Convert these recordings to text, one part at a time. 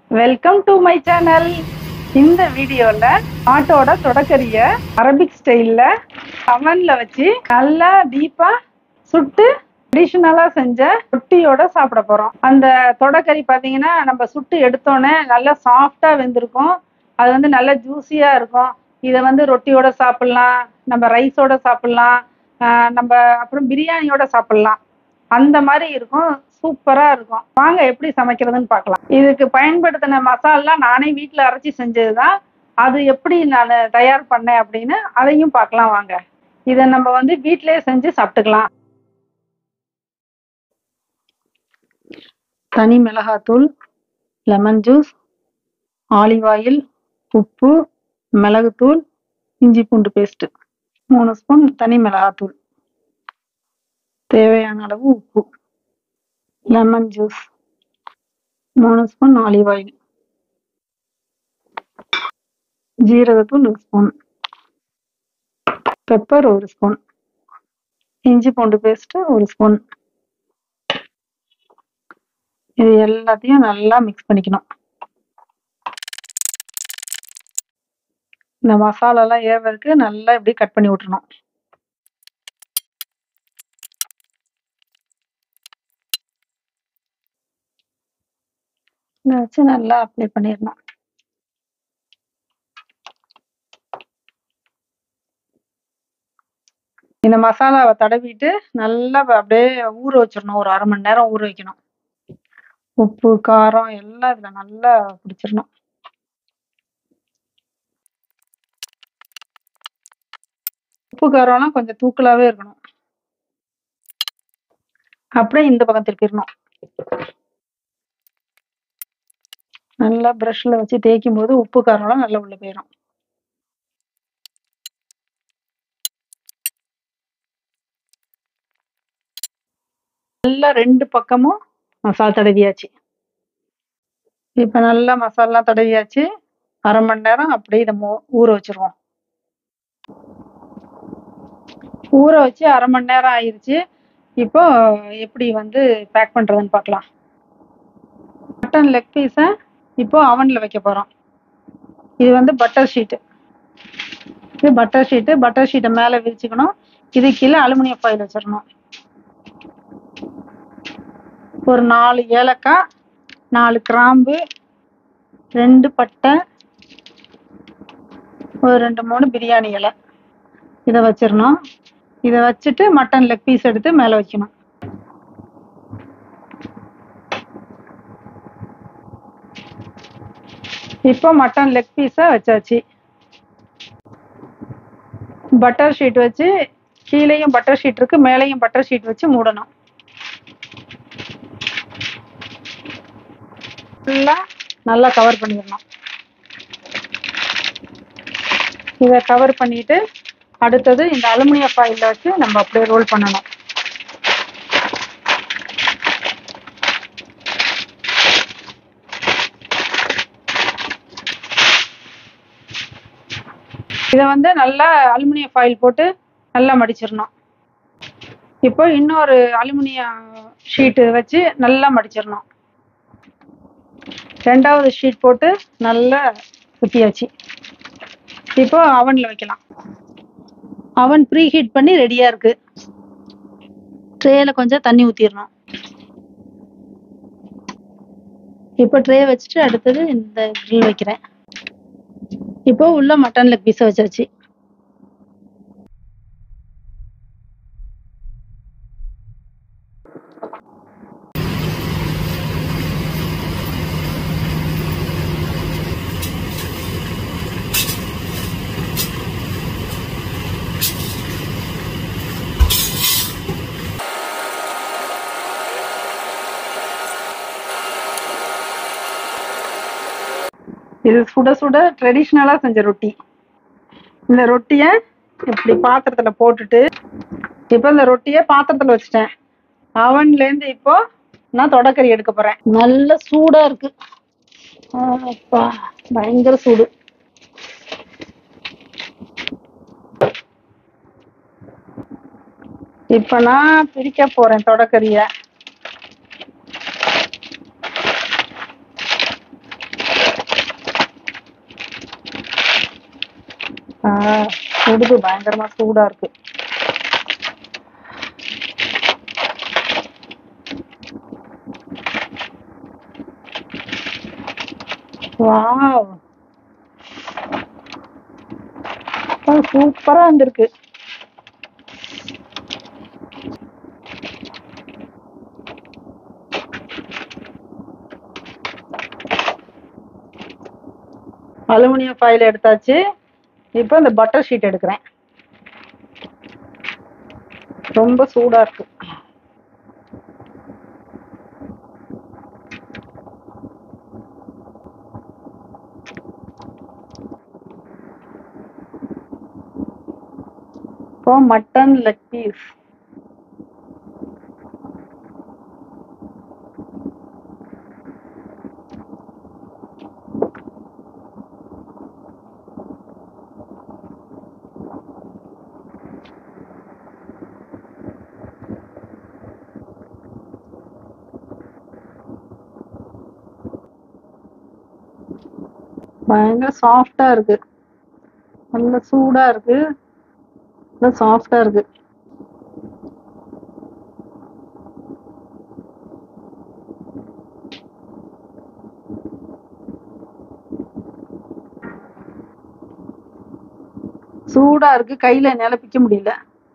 Welcome to my channel. இந்த வீடியோல ஆட்டோட தொடக்கரிய அரபிக் ஸ்டைல்ல அவன்ல வச்சு நல்லா டீப்பா சுட்டு ட்ரெடிஷனலா செஞ்ச ரொட்டியோட சாப்பிட போறோம். அந்த தொடக்கறி பாத்தீங்கன்னா நம்ம சுட்டு எடுத்தோன்னே நல்லா சாஃப்டா வெந்திருக்கும். அது வந்து நல்ல ஜூஸியா இருக்கும். இதை வந்து ரொட்டியோட சாப்பிடலாம், நம்ம ரைஸோட சாப்பிடலாம், நம்ம அப்புறம் பிரியாணியோட சாப்பிடலாம். அந்த மாதிரி இருக்கும், சூப்பரா இருக்கும். வாங்க எப்படி சமைக்கிறதுன்னு பார்க்கலாம். இதுக்கு பயன்படுத்தின மசாலா நானே வீட்டில் அரைச்சி செஞ்சதுதான். அது எப்படி நான் தயார் பண்ணேன் அப்படின்னு அதையும் பார்க்கலாம் வாங்க. இதை நம்ம வந்து வீட்டிலேயே செஞ்சு சாப்பிட்டுக்கலாம். தனி மிளகாத்தூள், லெமன் ஜூஸ், ஆலிவ் ஆயில், உப்பு, மிளகுத்தூள், இஞ்சி பூண்டு பேஸ்ட், 3 ஸ்பூன் தனி மிளகாத்தூள், தேவையான அளவு உப்பு, lemon juice, 3 spoon olive oil, ஜீரகத்தூள் 1 ஸ்பூன், பெப்பர் 1 ஸ்பூன், இஞ்சி பூண்டு பேஸ்ட் 1 ஸ்பூன். இது எல்லாத்தையும் நல்லா மிக்ஸ் பண்ணிக்கணும். இந்த மசாலாலாம் ஏறதுக்கு நல்லா இப்படி கட் பண்ணி விட்டுறணும். இதை வச்சு நல்லா அப்ளை பண்ணிடணும். இந்த மசாலாவை தடவிட்டு நல்லா அப்படியே ஊற வச்சிடணும். ஒரு 1/2 மணி நேரம் ஊற வைக்கணும். உப்பு காரம் எல்லாம் இதுல நல்லா பிடிச்சிடணும். உப்பு காரம்லாம் கொஞ்சம் தூக்கலாவே இருக்கணும். அப்படியே இந்த பக்கம் திருப்பிடணும். நல்லா பிரஷ்ல வச்சு தேய்க்கும் போது உப்பு காரம்லாம் நல்லா உள்ள போயிடும். நல்லா 2 பக்கமும் மசாலா தடவியாச்சு. இப்ப நல்லா மசாலா தடவியாச்சு. 1/2 மணி நேரம் அப்படியே இதை ஊற வச்சிருவோம். ஊற வச்சு 1/2 மணி நேரம் ஆயிருச்சு. இப்போ எப்படி வந்து பேக் பண்றதுன்னு பார்க்கலாம். மட்டன் லெக் பீஸை இப்போ அவன்ல வைக்க போறோம். இது வந்து பட்டர் ஷீட்டு. இது பட்டர் ஷீட்டு. பட்டர் ஷீட்டை மேலே விரிச்சுக்கணும். இது கீழே அலுமினியம் ஃபாயில் வச்சிடணும். ஒரு 4 ஏலக்காய், 4 கிராம்பு, 2 பட்டை, ஒரு 2-3 பிரியாணி இலை இதை வச்சிடணும். இதை வச்சுட்டு மட்டன் லெக் பீஸ் எடுத்து மேலே வைக்கணும். இப்போ மட்டன் லெக் பீஸை வச்சாச்சு. பட்டர் ஷீட் வச்சு கீழேயும் பட்டர் ஷீட் இருக்கு, மேலேயும் பட்டர் ஷீட் வச்சு மூடணும். நல்லா கவர் பண்ணிடணும். இதை கவர் பண்ணிட்டு அடுத்தது இந்த அலுமினியம் ஃபாயில்ல வச்சு நம்ம அப்படியே ரோல் பண்ணணும். இதை வந்து நல்லா அலுமினியம் ஃபாயில் போட்டு நல்லா மடிச்சிடணும். இப்போ இன்னொரு அலுமினியம் ஷீட்டு வச்சு நல்லா மடிச்சிடணும். 2வது ஷீட் போட்டு நல்லா குத்தியாச்சு. இப்போ அவன்ல வைக்கலாம். அவன் ப்ரீ ஹீட் பண்ணி ரெடியா இருக்கு. ட்ரேல கொஞ்சம் தண்ணி ஊத்திடணும். இப்போ ட்ரே வச்சுட்டு அடுத்தது இந்த கிரில் வைக்கிறேன். இப்போ உள்ள மட்டன் லெக் பீஸை வச்சாச்சு. இது சுட சுட ட்ரெடிஷ்னலா செஞ்ச ரொட்டி. இந்த ரொட்டியை இப்படி பாத்திரத்துல போட்டுட்டு இப்போ இந்த ரொட்டியை பாத்திரத்துல வச்சுட்டேன். அவன்ல இருந்து இப்போ நான் தொடக்கறி எடுக்க போறேன். நல்ல சூடா இருக்கு. பயங்கர சூடு. இப்ப நான் பிரிக்க போறேன் தொடக்கறிய. சுடுது, பயங்கரமா சூடா இருக்கு. வாவ், சூப்பரா வந்திருக்கு. அலுமினியம் ஃபாயில் எடுத்தாச்சு. இப்போ இந்த பட்டர் ஷீட் எடுக்கிறேன். ரொம்ப சூடா இருக்கு. இப்போ மட்டன் லெக் பீஸ். பயங்கர சாஃப்டா இருக்கு, நல்ல சூடா இருக்கு, நல்ல சாஃப்டா இருக்கு. சூடா இருக்கு, கையில என்னால பிக்க முடியல.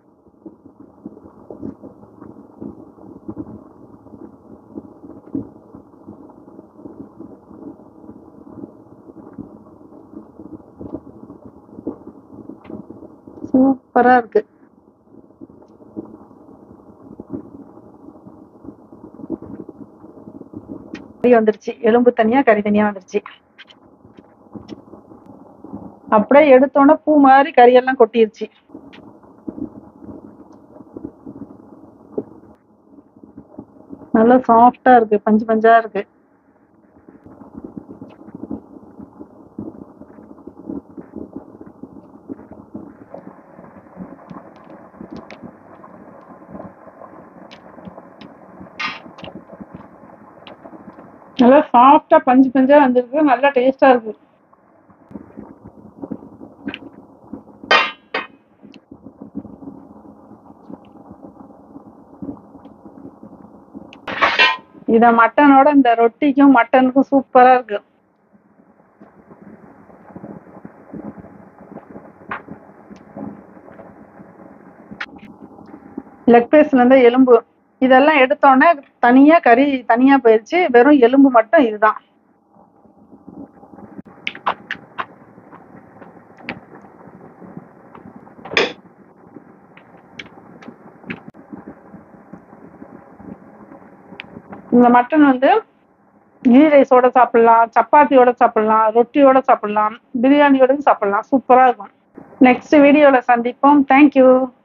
சூப்பரா இருக்கு. கறி வந்துருச்சு, எலும்பு தனியா கறி தனியா வந்துருச்சு. அப்படியே எடுத்தோன்னே பூ மாதிரி கறியெல்லாம் கொட்டிருச்சு. நல்லா சாஃப்டா இருக்கு, பஞ்சு பஞ்சா இருக்கு. நல்லா சாஃப்டா பஞ்சு பஞ்சா வந்திருக்கு, நல்லா டேஸ்டா இருக்கு. இத மட்டனோட இந்த ரொட்டிக்கும் மட்டனுக்கும் சூப்பரா இருக்கு. லெக் பீஸ்ல இருந்து எலும்பு இதெல்லாம் எடுத்தோன்னே தனியா கறி தனியா போயிடுச்சு, வெறும் எலும்பு மட்டும். இதுதான் இந்த மட்டன் வந்து கீ ரைஸோட சாப்பிடலாம், சப்பாத்தியோட சாப்பிடலாம், ரொட்டியோட சாப்பிடலாம், பிரியாணியோட சாப்பிடலாம். சூப்பரா இருக்கும். நெக்ஸ்ட் வீடியோல சந்திப்போம். தேங்க்யூ.